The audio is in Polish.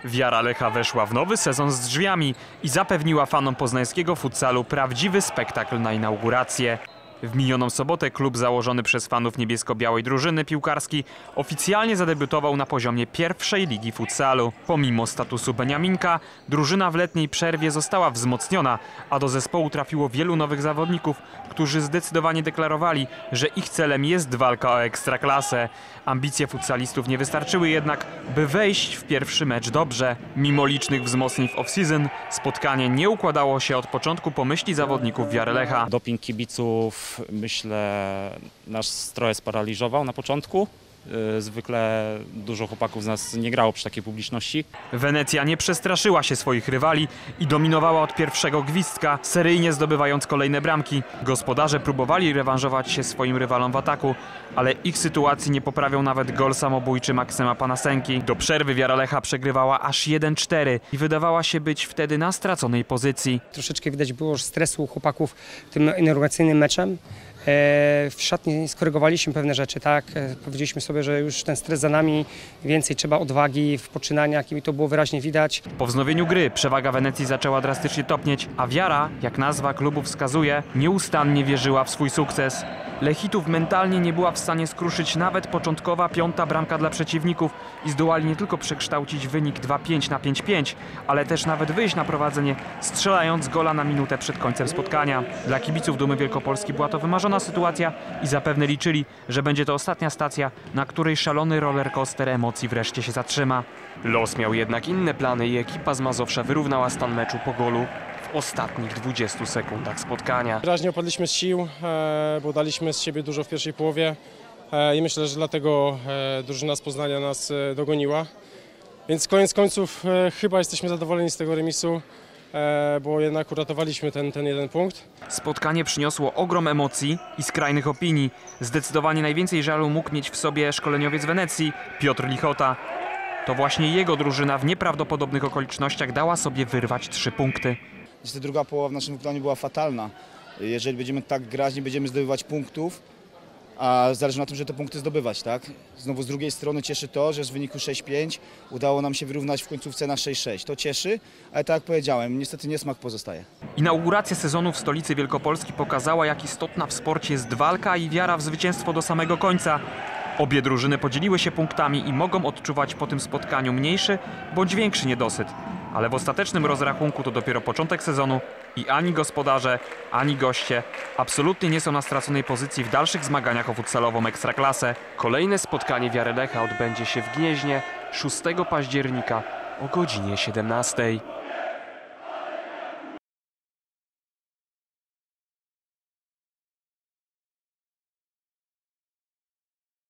Wiara Lecha weszła w nowy sezon z drzwiami i zapewniła fanom poznańskiego futsalu prawdziwy spektakl na inaugurację. W minioną sobotę klub założony przez fanów niebiesko-białej drużyny piłkarskiej oficjalnie zadebiutował na poziomie pierwszej ligi futsalu. Pomimo statusu beniaminka, drużyna w letniej przerwie została wzmocniona, a do zespołu trafiło wielu nowych zawodników, którzy zdecydowanie deklarowali, że ich celem jest walka o ekstraklasę. Ambicje futsalistów nie wystarczyły jednak, by wejść w pierwszy mecz dobrze. Mimo licznych wzmocnień w off-season, spotkanie nie układało się od początku po myśli zawodników Wiary Lecha. Doping kibiców, myślę, nas trochę sparaliżował na początku. Zwykle dużo chłopaków z nas nie grało przy takiej publiczności. Wenecja nie przestraszyła się swoich rywali i dominowała od pierwszego gwizdka, seryjnie zdobywając kolejne bramki. Gospodarze próbowali rewanżować się swoim rywalom w ataku, ale ich sytuacji nie poprawiał nawet gol samobójczy Maksyma Panasenki. Do przerwy Wiara Lecha przegrywała aż 1-4 i wydawała się być wtedy na straconej pozycji. Troszeczkę widać było stresu u chłopaków tym inauguracyjnym meczem. W szatni skorygowaliśmy pewne rzeczy, tak? Powiedzieliśmy sobie, że już ten stres za nami, więcej trzeba odwagi w poczynaniach i to było wyraźnie widać. Po wznowieniu gry przewaga Wenecji zaczęła drastycznie topnieć, a Wiara, jak nazwa klubu wskazuje, nieustannie wierzyła w swój sukces. Lechitów mentalnie nie była w stanie skruszyć nawet początkowa piąta bramka dla przeciwników i zdołali nie tylko przekształcić wynik 2-5 na 5-5, ale też nawet wyjść na prowadzenie, strzelając gola na minutę przed końcem spotkania. Dla kibiców Dumy Wielkopolski była to wymarzona sytuacja i zapewne liczyli, że będzie to ostatnia stacja, na której szalony rollercoaster emocji wreszcie się zatrzyma. Los miał jednak inne plany i ekipa z Mazowsza wyrównała stan meczu po golu w ostatnich 20 sekundach spotkania. Wyraźnie opadliśmy z sił, bo daliśmy z siebie dużo w pierwszej połowie i myślę, że dlatego drużyna z Poznania nas dogoniła. Więc koniec końców chyba jesteśmy zadowoleni z tego remisu, bo jednak uratowaliśmy ten jeden punkt. Spotkanie przyniosło ogrom emocji i skrajnych opinii. Zdecydowanie najwięcej żalu mógł mieć w sobie szkoleniowiec Wenecji, Piotr Lichota. To właśnie jego drużyna w nieprawdopodobnych okolicznościach dała sobie wyrwać 3 punkty. Niestety druga połowa w naszym wykonaniu była fatalna. Jeżeli będziemy tak grać, nie będziemy zdobywać punktów, a zależy na tym, że te punkty zdobywać, tak? Znowu z drugiej strony cieszy to, że z wyniku 6-5 udało nam się wyrównać w końcówce na 6-6. To cieszy, ale tak jak powiedziałem, niestety niesmak pozostaje. Inauguracja sezonu w stolicy Wielkopolski pokazała, jak istotna w sporcie jest walka i wiara w zwycięstwo do samego końca. Obie drużyny podzieliły się punktami i mogą odczuwać po tym spotkaniu mniejszy bądź większy niedosyt. Ale w ostatecznym rozrachunku to dopiero początek sezonu i ani gospodarze, ani goście absolutnie nie są na straconej pozycji w dalszych zmaganiach o futsalową ekstraklasę. Kolejne spotkanie Wiary Lecha odbędzie się w Gnieźnie 6 października o godzinie 17.